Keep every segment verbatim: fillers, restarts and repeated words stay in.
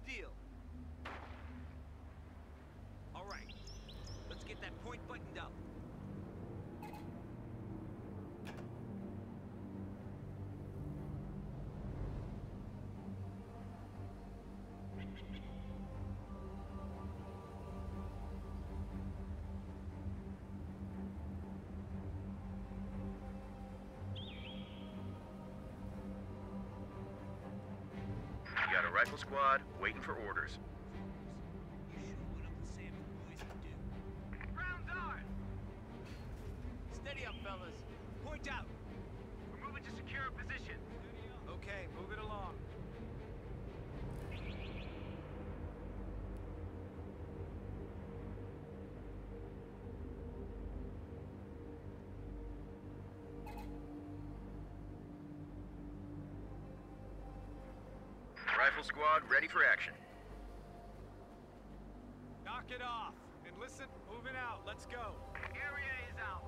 deal? All right, let's get that point buttoned up. Got a rifle squad waiting for orders. You should what Uncle Sam and boys can do. Rounds on! Steady up, fellas. Point out. We're moving to secure a position. Okay, move it along. Rifle squad ready for action. Knock it off. And listen, moving out. Let's go. Area is ours.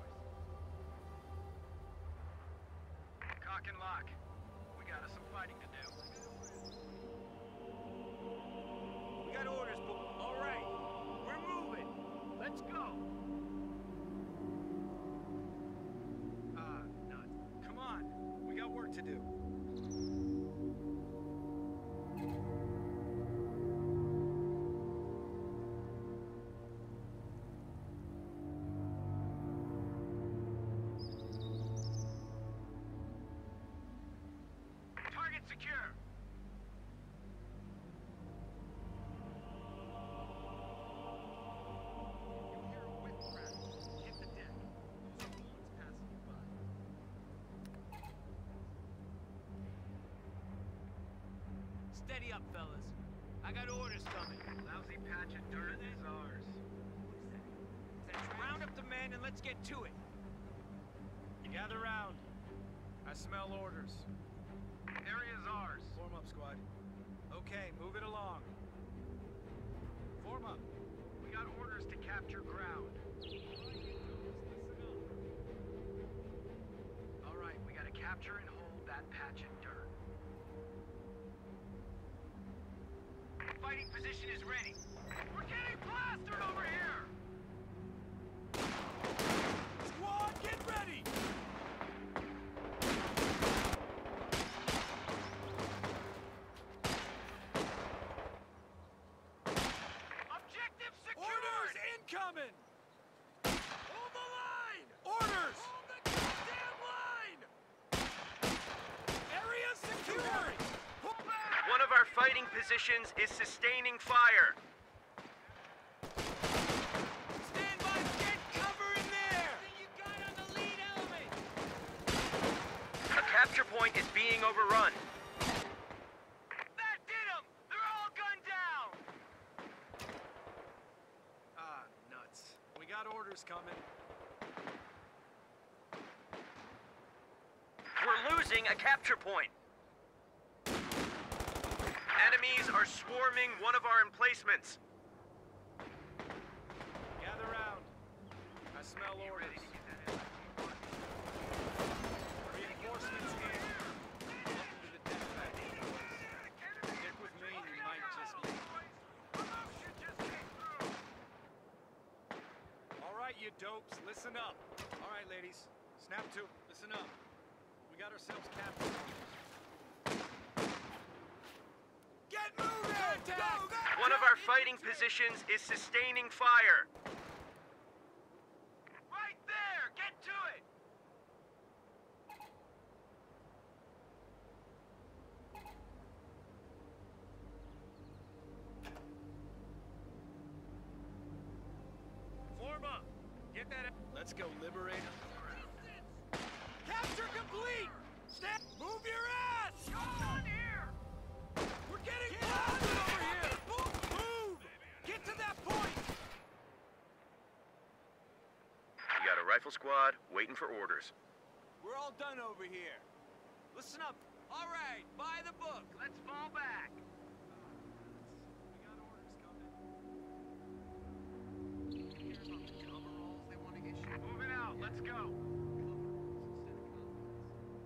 Cock and lock. We got us some fighting to do. We got orders, but all right. We're moving. Let's go! Ah, nuts. Come on. We got work to do. Target secure. You hear a whip crack. Hit the deck. Those are bullets passing you by. Steady up, fellas. I got orders coming. Lousy patch of dirt is ours. Round up the men and let's get to it. You gather round. I smell orders. Area's ours. Form up, squad. Okay, move it along. Form up. We got orders to capture ground. All right, we gotta capture and hold that patch of dirt. Fighting position is ready. We're getting plastered over here! Squad, get ready! Objective secured! Orders incoming! Hold the line! Orders! Hold the goddamn line! Area secured! Pull back! One of our fighting positions is sustaining fire. Stand by, get cover in there! You got on the lead element! A capture point is being overrun. That did them! They're all gunned down! Ah, nuts. We got orders coming. We're losing a capture point. Enemies are swarming one of our emplacements. Gather round. I smell orders. Reinforcements in. Welcome to the death factory. Stick with me and you might just leave. All right, you dopes, listen up. All right, ladies, snap to. Listen up. We got ourselves captured. Get moving! Go, go! One of our fighting positions is sustaining fire. Right there! Get to it! Form up. Get that. Let's go, liberate them. Capture complete. Stand. Move your ass. Going on here! We're getting blasted over here. Move, move. Get to that point. We got a rifle squad waiting for orders. We're all done over here. Listen up. All right, by the book. Let's fall back. We got orders coming. Moving out, let's go.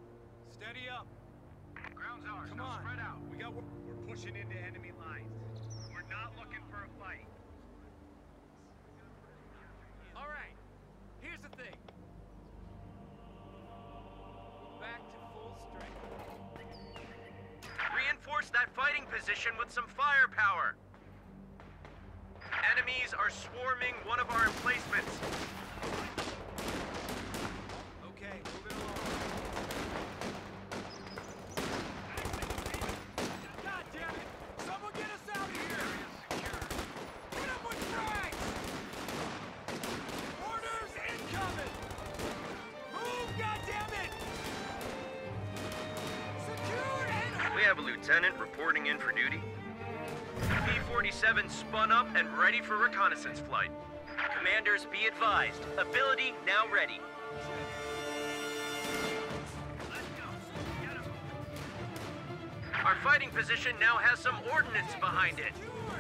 Steady up. Ground's ours, Come now on. spread out. We got. We're pushing into enemy lines. for a fight. All right, here's the thing. Back to full strength. Reinforce that fighting position with some firepower. Enemies are swarming one of our emplacements. Okay, move it along. God damn it! Someone get us out of here! Get up with frags! Orders incoming! Move, goddammit! Secure and... We have a lieutenant reporting in for duty. P forty-seven spun up and ready for reconnaissance flight. Commanders, be advised. Ability now ready. Our fighting position now has some ordnance behind it.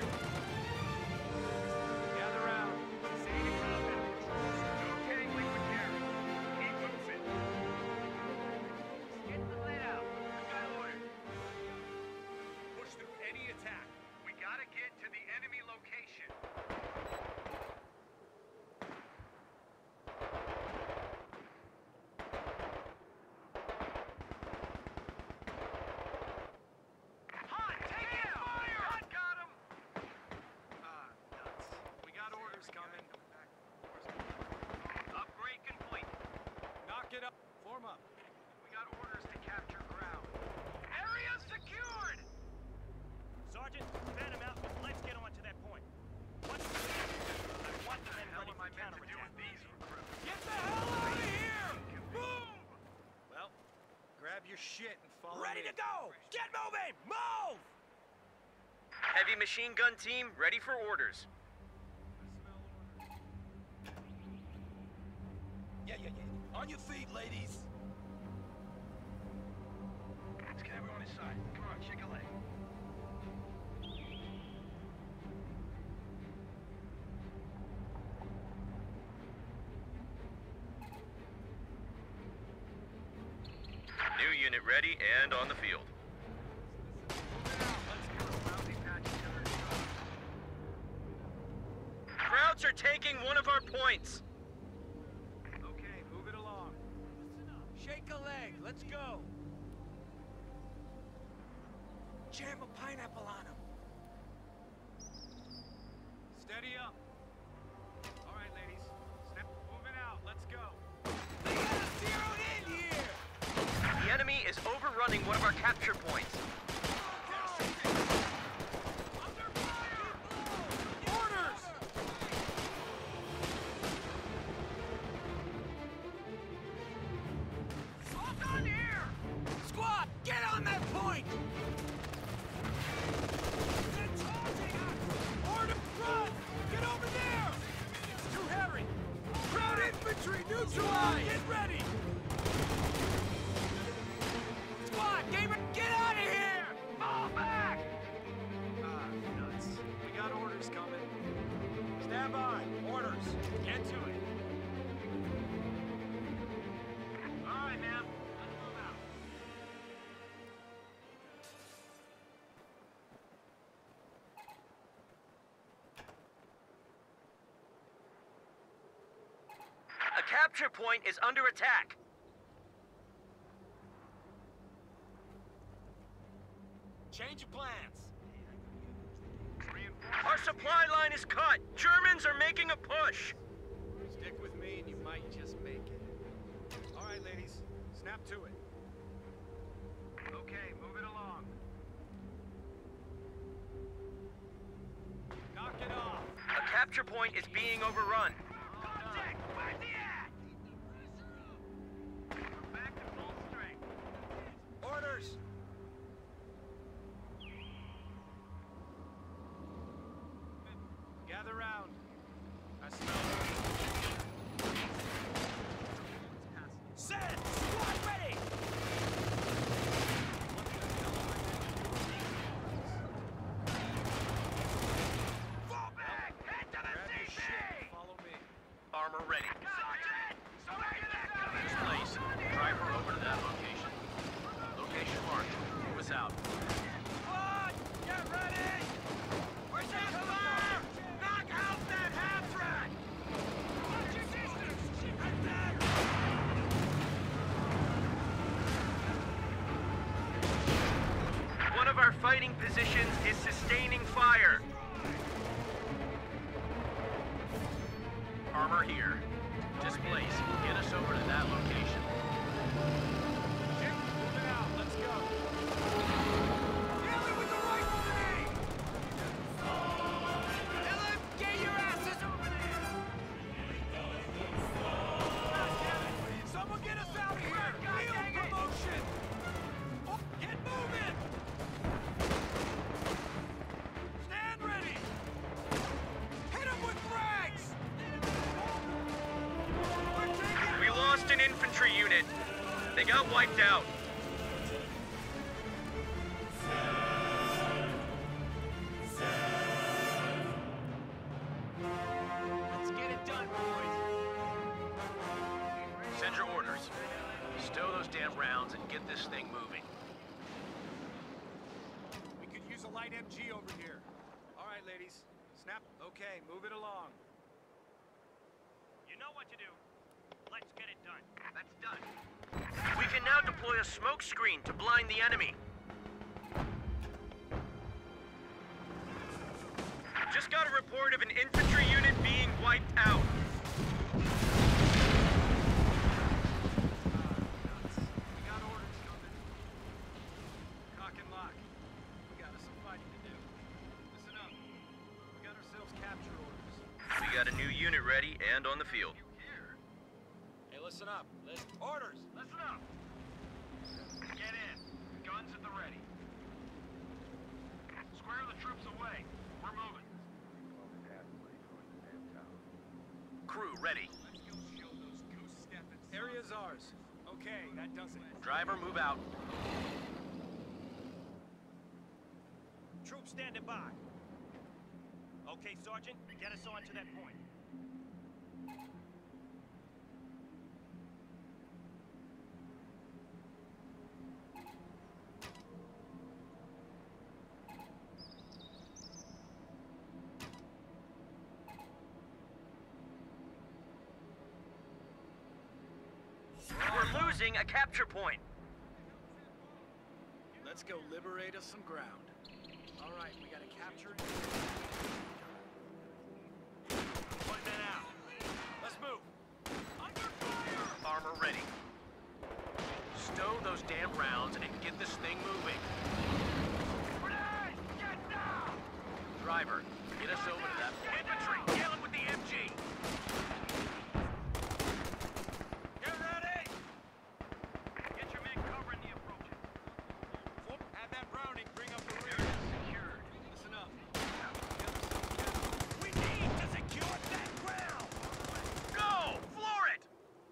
Gather round. Say to combat. Okay, liquid carry. Keep moving. Get the layout. I've got orders. Push through any attack. We gotta get to the enemy location. Hot, take it! Fire! Hot, got him! Ah, nuts. We got orders coming. Upgrade complete. Knock it up. Form up. We got orders to capture ground. Area secured! Sergeant, fan him out, but let's get on to that point. What's the I want the men ready for counterattack. Get the hell out of here! Move! Well, grab your shit and follow Ready me. to go! Get moving! Move! Heavy machine gun team ready for orders. Yeah, yeah, yeah. On your feet, ladies. Let's get everyone inside. Come on, shake a leg. New unit ready and on the field. Krauts are taking one of our points. Okay, move it along. Shake a leg. Let's go. Jam a pineapple on him. Steady up. All right, ladies. Snap. Moving out. Let's go. They got us zeroed in here. The enemy is overrunning one of our capture points. Under fire! Orders! All done here! Squad, get on that point! They're charging us! Order, run! Get over there! It's too hairy! Ground infantry neutralized! Get ready! Squad, gamer, get out of here! Fall back! Ah, nuts. We got orders coming. Stand by. Orders. Get to it. All right, man. Let's move out. A capture point is under attack. Change of plans. Our supply line is cut. Germans are making a push. Stick with me and you might just make it. All right, ladies. Snap to it. Okay, move it along. Knock it off. A capture point is being overrun. Contact! Where's he at? We're back to full strength. Orders. Gather round. I smell Set! Squad ready! Fall back! Head to the C P! Follow me. Armor ready. Sergeant! Sergeant! Place. Driver over to that location. Location marked. Move us out. Squad! Get ready! Where's that command? fighting positions is sustaining fire. Armor here. Displace. Get us over to that location. Chick, moving out. Let's go. Nail it with the rifle grenade! Ellen, get your asses over there! God damn it! Someone get us out of here! Field promotion! Oh, get moving! Stand ready! Hit him with frags! We're taking... We lost an infantry unit. They got wiped out. Let's get it done, boys. Send your orders. Stow those damn rounds and get this thing moving. We could use a light M G over here. All right, ladies. Snap. Okay, move it along. You know what to do. Let's get it done. That's done. We can now deploy a smoke screen to blind the enemy. Just got a report of an infantry unit being wiped out. We got orders coming. Cock and lock. We got us some fighting to do. Listen up. We got ourselves capture orders. We got a new unit ready and on the field. Hey, listen up. Listen. Orders. Listen up. Get in. Guns at the ready. Square the troops away. We're moving. Crew ready. Let's go show those goose stepping. Area's ours. Okay, that does it. Driver, move out. Troops standing by. Okay, Sergeant, get us on to that point. We're losing a capture point. Let's go liberate us some ground. All right, we gotta capture it. Putting it out. Let's move. Under fire! Armor ready. Stow those damn rounds and get this thing moving. Grenade! Get down! Driver, get us over to that point. Infantry, nail it with the M G. Get ready! Get your men covering the approaches. Have that Browning bring up the rear. Secured. Listen up. We need to secure that ground! Go! Floor it!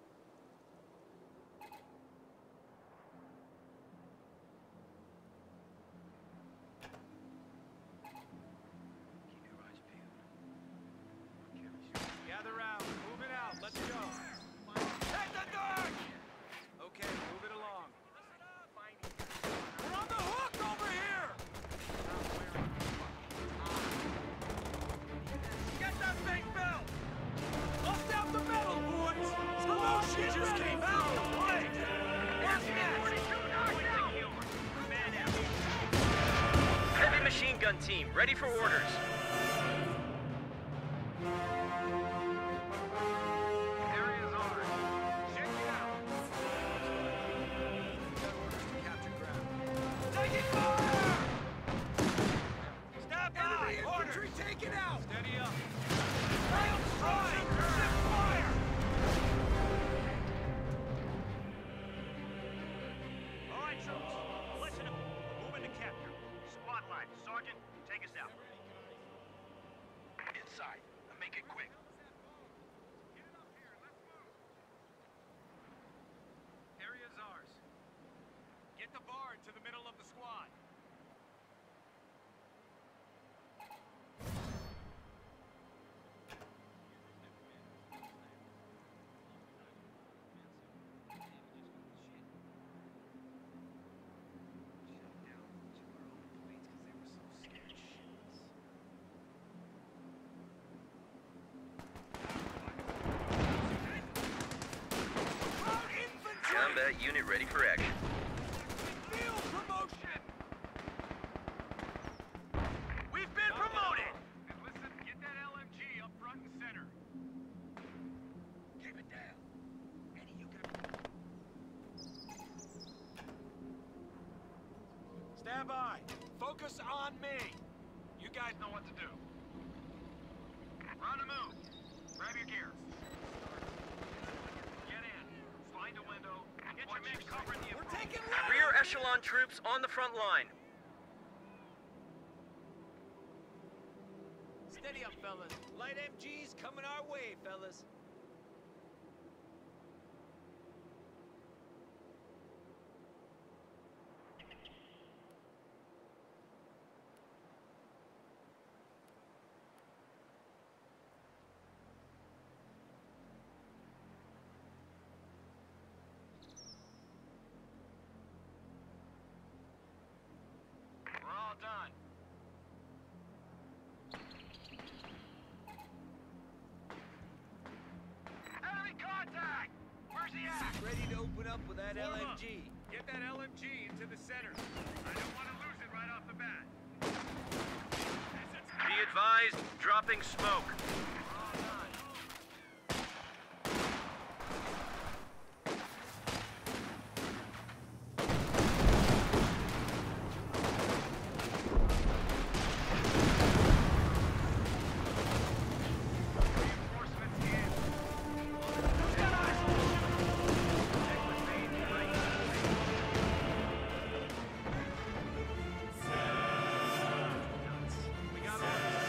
Gather round. Move it out. Let's go. Hit the dog! Okay, move it along. We're on the hook over here! Get that thing built! Bust out the metal, boys! Promotion just came out to play! What's next? Heavy machine gun team, ready for orders. Area's ours. Check it out. Got orders to capture ground. Taking fire! Stop by! Infantry taken out! Steady up. Rail strike! Ship fire! All right, troops. Listen up. Moving to capture. Squad line. Sergeant, take us out. Inside. Make it quick. Area's ours. Get the bar to the middle of the squad. Combat unit ready for action. Field promotion! Stand by. Focus on me. You guys know what to do. We're on the move. Grab your gear. Get in. Find a window. Get your men covering the We're approach. taking left. Rear echelon troops on the front line. Steady up, fellas. Light M Gs coming our way, fellas. We're all done. Enemy contact! Where's he at? Ready to open up with that Form L M up. G. Get that L M G into the center. I don't want to lose it right off the bat. Be advised, dropping smoke. We're all done. Reinforcements in. Who's got eyes? Check with me. Right. We got orders.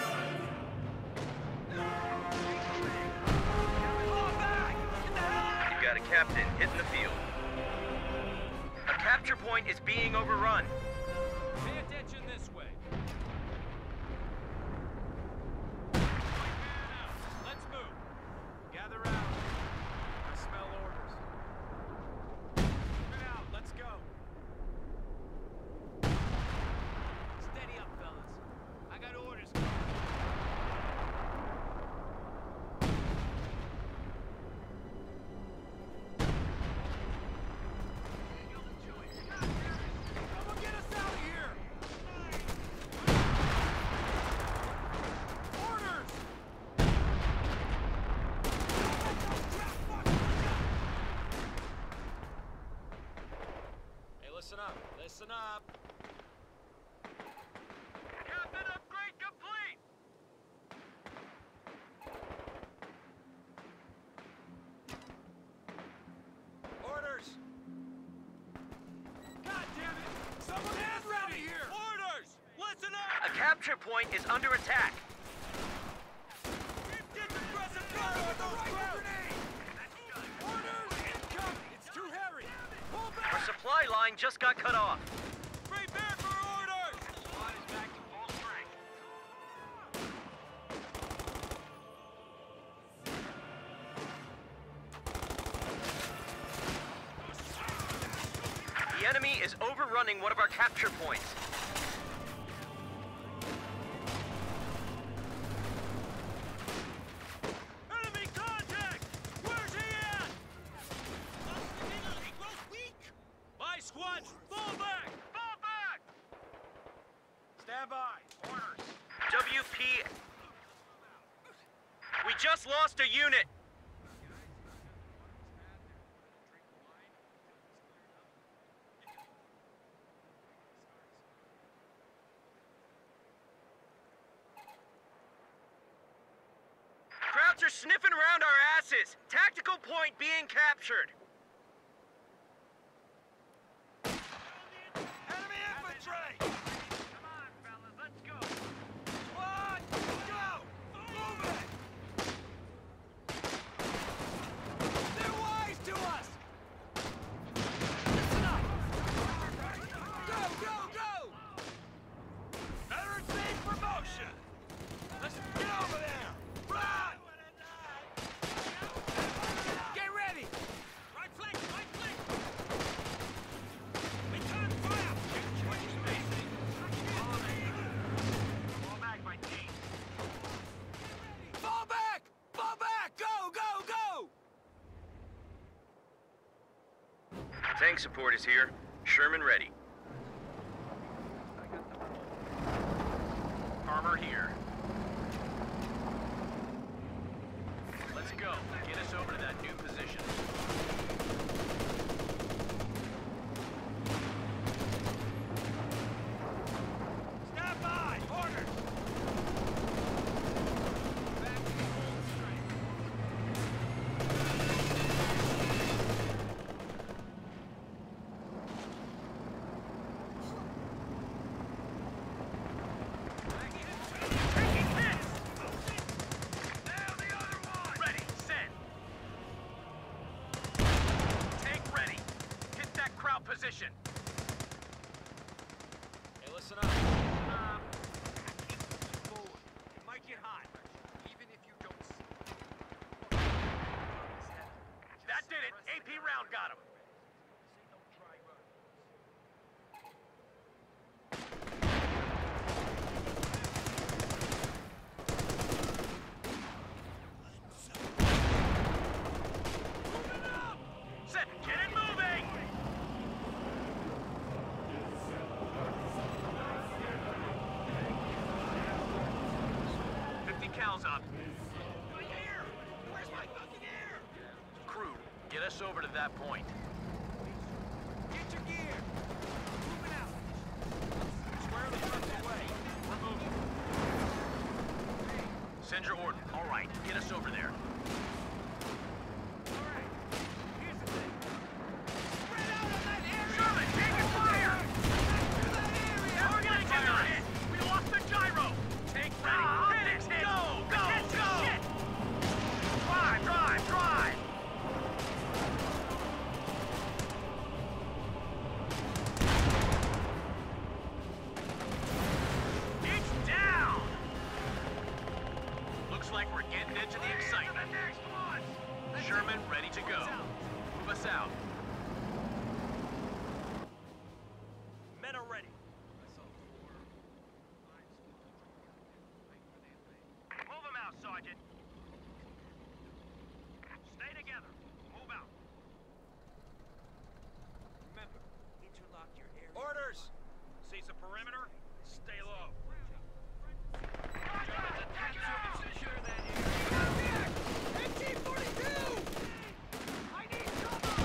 Fall back! Get the hell out! You've got a captain hitting the field. A capture point is being overrun. Pay attention this way. Let's move. Gather round. I smell orders. Move it out. Let's go. Steady up, fellas. I got orders. Someone get us out of here! Orders! Hey, listen up. Listen up. Captain upgrade complete! Orders! God damn it! Someone is ready here! Orders! Listen up! A capture point is under attack. Get the aggressive fire on those grenades! Orders incoming! It's too hairy! Pull Our back! supply line just got cut off. Prepare for orders! Squad is back to full strength. The enemy is overrunning one of our capture points. Enemy contact! Where's he at? My squad, fall back! Fall back! Stand by. Orders. W P... We just lost a unit. Krauts are sniffing around our asses. Tactical point being captured. Enemy infantry! Come on, fellas, let's go. Squad, go! Move it! They're wise to us! Listen up! Go, go, go! Better safe promotion! Let's get over there! Run! Get ready! Right flank, right flank! Return fire! Fall back, my team. Fall back! Fall back! Go, go, go! Tank support is here. Sherman ready. Armor here. Let's go. Get us over to that new position. round got him. Set, get it moving! Fifty cals up. My air! Where's my fucking air? Crew, get us over to that point. Get your gear! Moving out! Square the front away. We're moving. Send your order. All right, get us over there. Alright, here's the thing. Spread out on that area! Sherman, take your fire! To that area! We're gonna get a hit! We lost the gyro! Take ready! Ah, Hit it! hit. Go! Go! Hit Go! shit. Drive! Drive! Drive! It's down! Looks like we're getting into the excitement. Sherman ready to go. Move us out. Men are ready. Move them out, Sergeant. Stay together. Move out. Remember, interlock your area. Orders! Seize the perimeter. Stay low. Secure that area. M G forty-two! I need cover!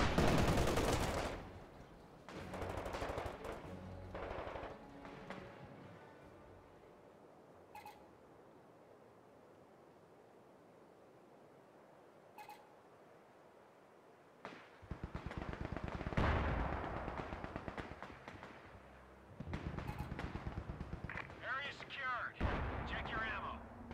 Area secured. Check your ammo.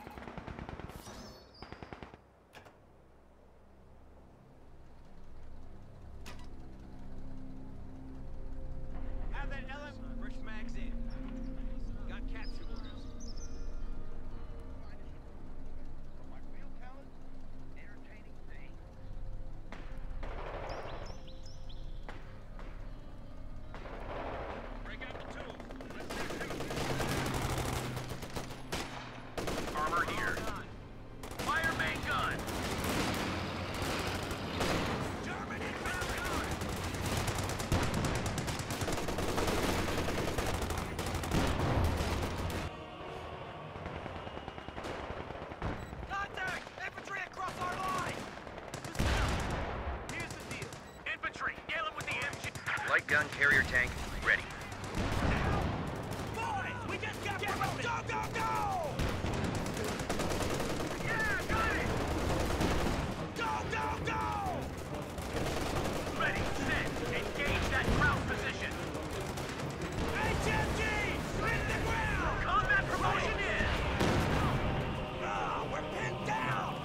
Have that L M fresh mags in. Got capture orders. My real talent? Entertaining thing. Break out the tools. Let's do Armor here. Fire main gun. German infantry! Contact! Infantry across our line! Listen up. Here's the deal. Infantry, nail him with the M G. Light gun carrier tank ready. Boys, we just got promoted! Go, go, go! Yeah, got it. Go, go, go! Ready, set, engage that crouch position. H M G! Hit the ground! Combat promotion in. Ah, we're pinned down!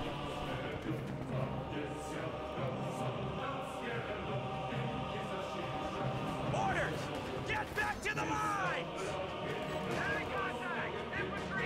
Orders! Get back to the lines! Enemy contact! Infantry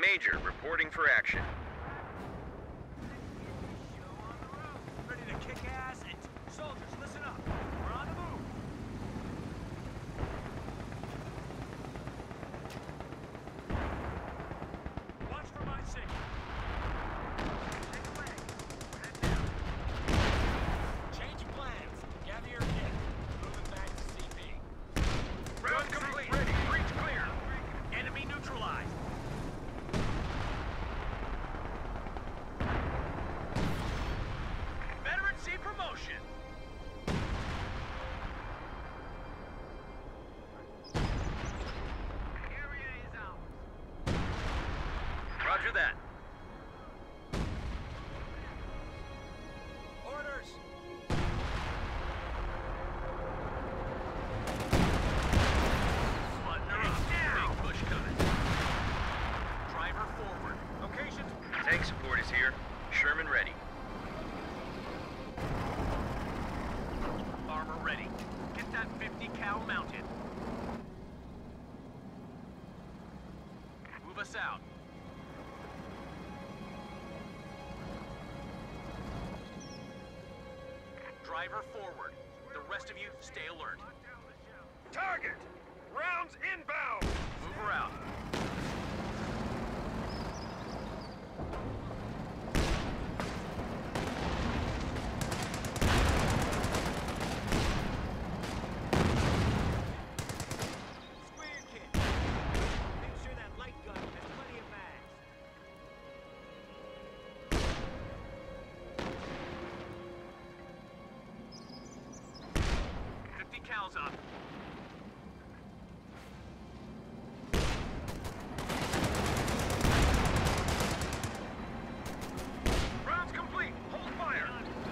Major, reporting for action. Ready to kick ass and... Soldiers, listen up. We're on the move. Watch for my signal. Take away. Head down. Change of plans. Gather your kit. Moving back to C P. Round complete. Ready. Breach clear. Enemy neutralized. Veterancy promotion. Area is ours. Roger that. Orders. Button her up. Big push coming. Driver forward. Locations. Tank support is here. Sherman ready. Armor ready. Get that fifty cal mounted. Move us out. Driver forward. The rest of you stay alert. Target. Rounds inbound. Move her out. Square your kit. Make sure that light gun has plenty of mags. Fifty cals up. Rounds complete. Hold fire.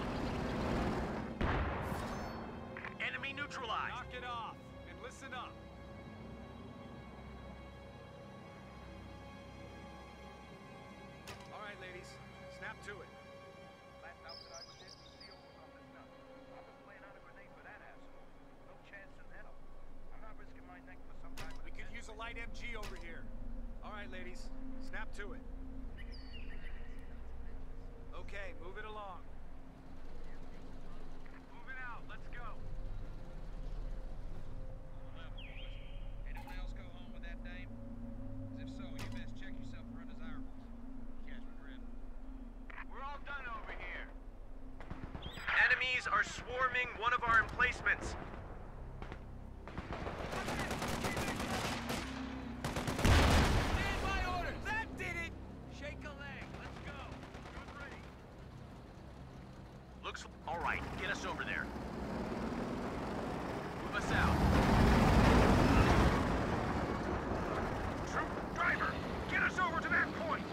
Enemy neutralized. Knock it off and listen up. All right, ladies. Snap to it. Last outfit I was in, C O was on this stuff. I was laying out a grenade for that asshole. No chance in hell. I'm not risking my neck for some type of... We could use a light M G over here. All right, ladies. Snap to it. Okay, move it along. Moving out. Let's go. Anyone else go home with that dame? 'Cause if so, you best check yourself for undesirables. Catch my drift. We're all done over here. Enemies are swarming one of our emplacements. Stand by orders. That did it. Shake a leg. Let's go. Good ready. Looks all right. Get us over there. Move us out. Troop driver, get us over to that point.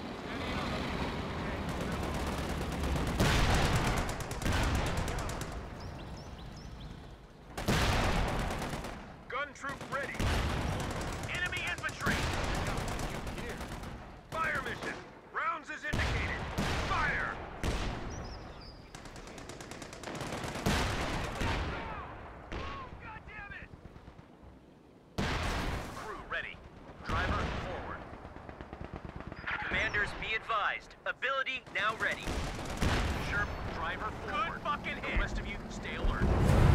Gun troop ready. Enemy infantry. Here. Fire mission. Rounds is indicated. Fire. God damn it! Crew ready. Driver forward. Commanders be advised. Ability now ready. Sherp, driver forward. Good fucking hit. The rest of you stay alert.